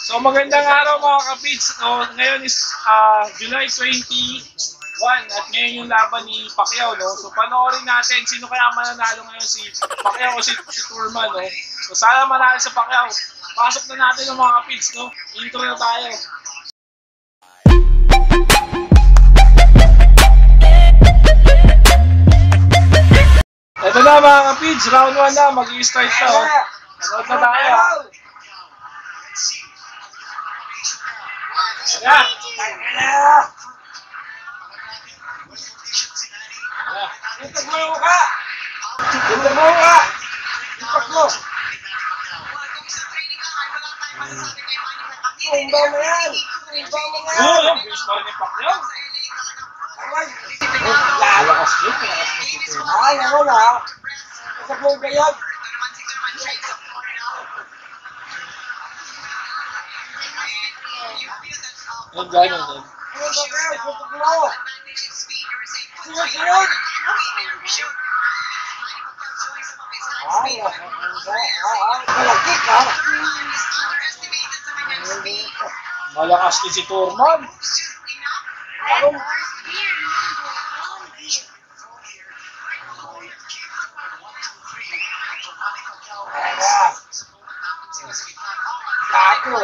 So magandang araw mga ka-Pits. No? Ngayon is July 21 at ngayon yung laban ni Pacquiao. No? So panoorin natin sino kaya mananalo ngayon, si Pacquiao o si Turman. No? So sana manalo sa Pacquiao. Pasok na natin yung mga ka-Pits. No? Intro na tayo. Ito na mga ka-Pits, round 1 na, mag-i-start na. Oh. Manood na tayo. Ayan. Tutok mo yung mukha! Tutok mo yung mukha! Tutok mo! Tumba mo yan! Tumba mo yan! Oo, yung bilis pa rin yung Pacquiao. Lalakas yun, lalakas mo si Turman. Ay, ako na. Tutok mo yung gayag. Ang gano'n din. Tutok mo! Sunod! Ay, malakit ka! Malakas din si Turman. Gago.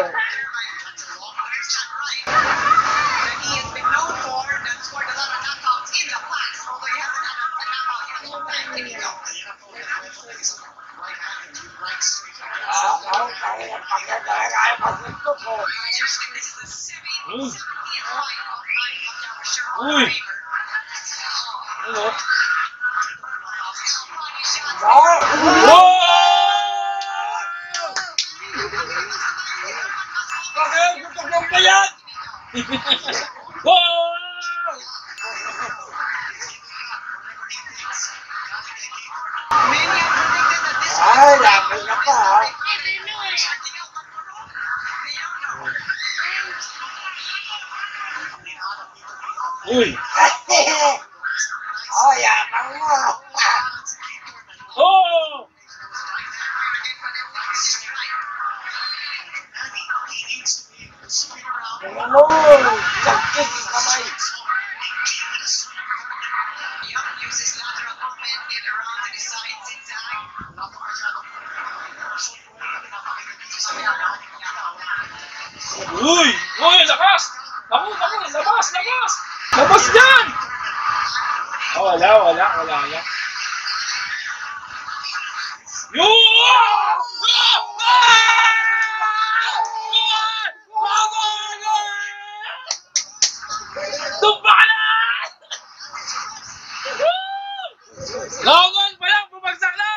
Uy! Ano? Wow! Bakit? Gutok ng bayad! Wow! Ay, lapit na pa ha. Uy! Oh, yakang mo! Oh! Ano? Sakit yung kamay! Uy! Uy! Lakas! Naku! Labas! Labas dyan! Oh, wala. Tumba ka na! Longon pa lang! Bumagsak na!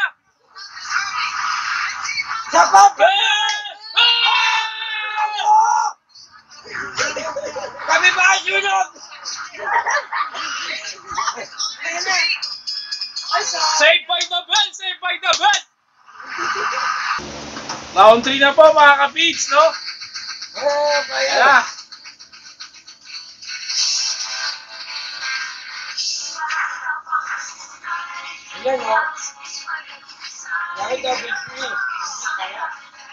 Sapat! Kami ba ang yunod? Save by the bell! Round 3 na po mga ka-Pits, no? Oo, kaya. Ayan, o. Dahil double free. Kaya.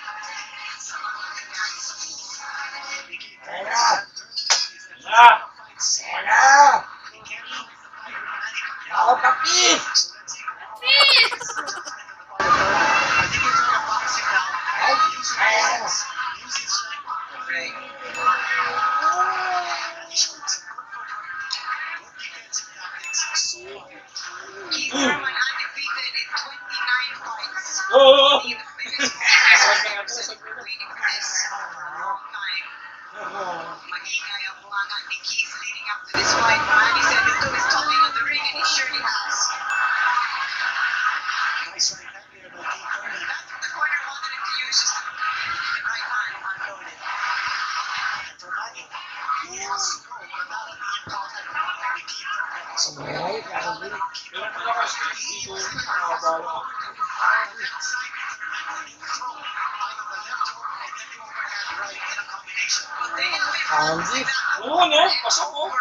Ako ka-Pits! Oh! Oo, no? Pasok ko.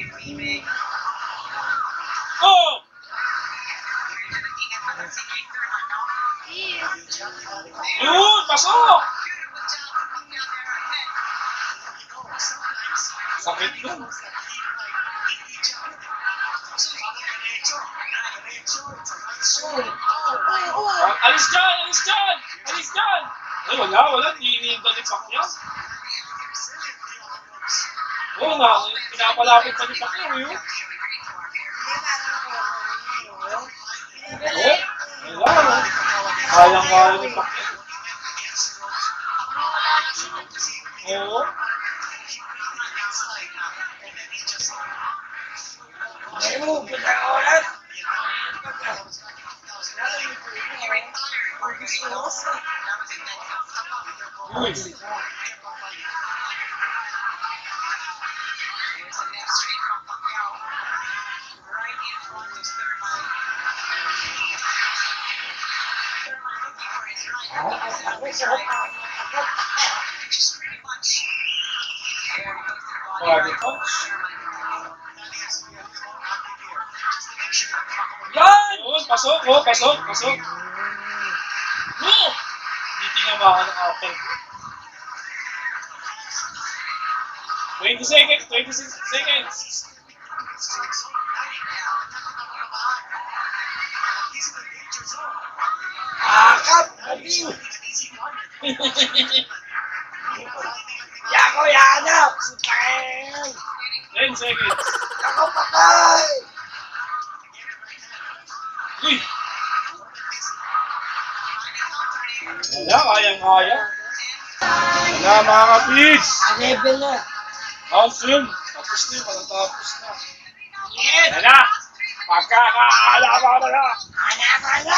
Oh! pasok! Sakit yun. Alis dyan! Alis dyan! Alis dyan! Ay, wala. Hinihinta ni Pacquiao. Oo nga, pinapalapit pa ni Pacquiao yun. Oo, wala. Kayang-kaya ni Pacquiao. Oo. Uy. Body punch. Yan! Yun, pasok. No! Hindi tinamaan ng upper. 20 seconds. Akap! Adiw! Yako yanap! Putang! 10 seconds. Ako patay! Uy! Wala, kayang-kaya. Wala mga kapids. Level na! Council, tapos na, matatapos na. Yes! Wala! Pagkakaalaman na! Ana!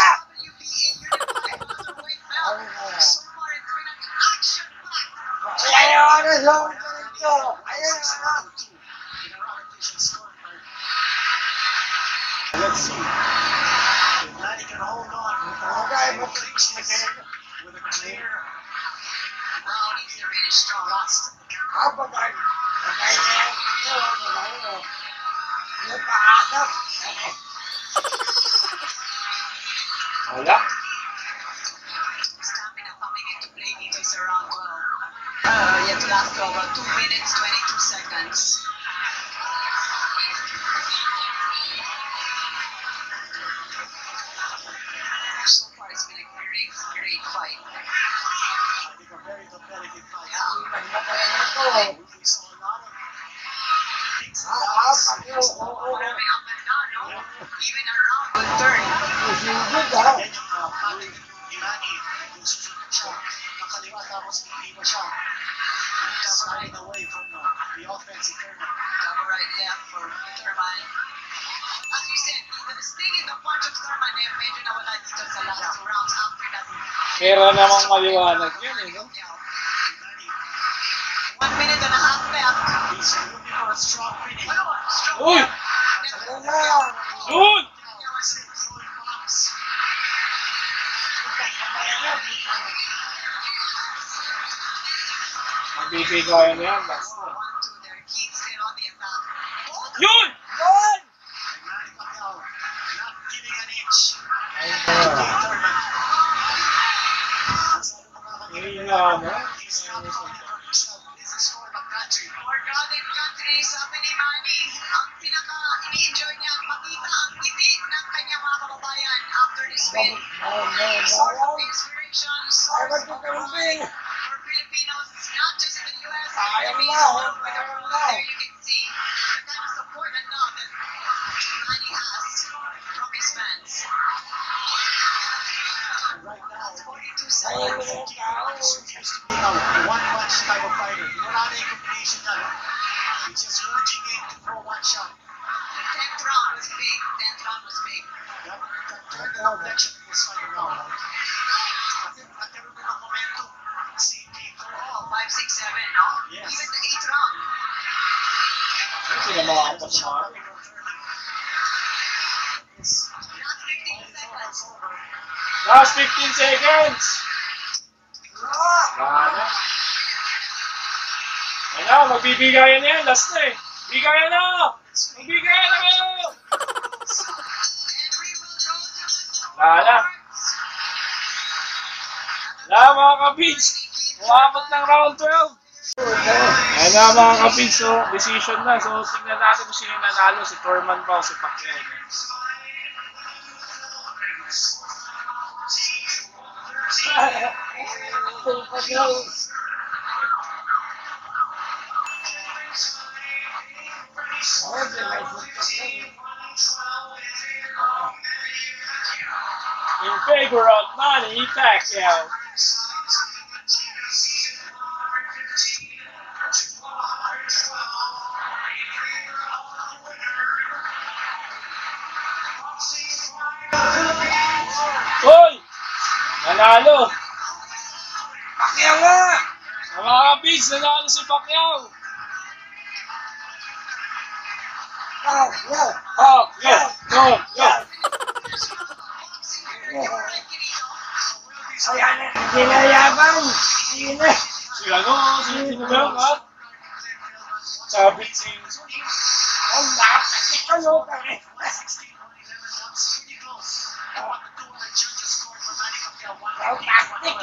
Ayaw na sa ito! Ayaw na! Let's see. Manny can hold on with a clear round to finish strong last. Kapag yung paakap! Wala. Stamina coming into play dito sa round 12. Yet to last about 2 minutes, 22 seconds. So far, it's been a great fight. I think a very competitive fight. We saw a lot of things and downs. Maraming up and down, no? Even around the turn. Yan yung pattern ni Manny. Yung susunod siya. Nakaliwa tapos hindi siya. Running away from the offensive Thurman. Cover right left for Thurman. As you said, the sting in the punch of Thurman medyo nawala dito sa last 2 rounds after that. Pero namang maliwanag yun eh, no? 1 minute and a half left. He's looking for a strong finish. Uy! Yun! Magbibigayan yan. Yun! Yun! Hihina mo. Forgotten country, sabi ni Manny, ang pinaka-ini-enjoy niya makita ang ngiti ng kanyang mga kababayan after this win. Sort of inspiration, sort of pride for Filipinos, not just in the US, but all over the world. There you can see the kind of support and love that Manny has from his fans. Right now, 42 seconds. One-punch type of fighter. Wala na yung combination niya, no? He's just lunging in to throw one shot. The 10th round was big. 10th round was big. That turned the complexion of this fight around. Kasi nagkaroon na ng momentum. Si Dito. 5, 6, 7, no? Yes. Even the 8th round. Ano sila mga kapasama? Last 15 seconds. Last 15 seconds! Wala. Wala, magbibigayan na yan. Last na eh. Bigayan na! Magbigayan na kayo! And we will go to the Wala. Ayan mga kapits, umabot ng round 12. Ayan na mga kapits, so decision na. So tingnan natin kung sino nanalo, si Thurman ba o si Pacquiao. In favor of Manny Pacquiao. Hoy! Nanalo! Pacquiao nga! Sa mga kapits, nanalo si Pacquiao! Pacquiao! Pacquiao! Pacquiao! Ayan na, hindi na yabang. Hindi na. Si ano, sino ba yun, ha? Sabi si... Ang nakakasik ka, no? Ang taktik.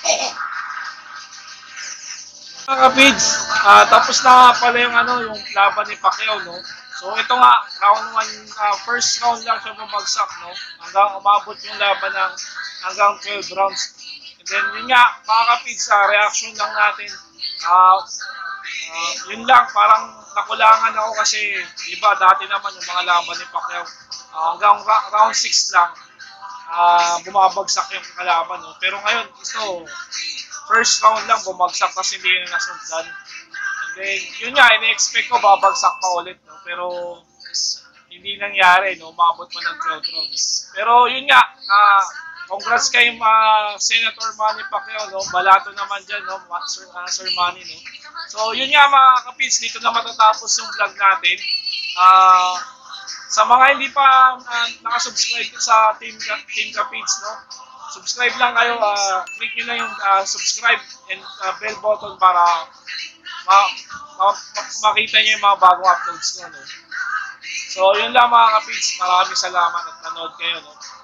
Mga kapids, tapos na nga pala yung ano, yung laban ni Pacquiao, no? So ito nga, round 1, first round lang siya bumagsak, no? Hanggang umabot yung laban ng hanggang 12 rounds. And then yun nga, mga kapids, reaction lang natin. Yun lang, parang nakulangan ako kasi, iba, dati naman yung mga laban ni Pacquiao, hanggang round 6 lang, bumabagsak yung kalaban, no? Pero ngayon, ito, first round lang bumagsak kasi hindi na nasundan. And then, yun nga, in-expect ko babagsak pa ulit, no? Pero hindi nangyari, no? Umabot pa ng 12 rounds. Pero yun nga, congrats kay Senator Manny Pacquiao, no? Balato naman dyan, no? Sir Manny, no? So yun nga mga kapits, dito na matatapos yung vlog natin. Sa mga hindi pa nakasubscribe sa Team Kapits, no? Subscribe lang kayo, click nyo lang yung subscribe and bell button para makita nyo yung mga bagong uploads ko, no? So yun lang mga kapits, maraming salamat at nanood kayo, no?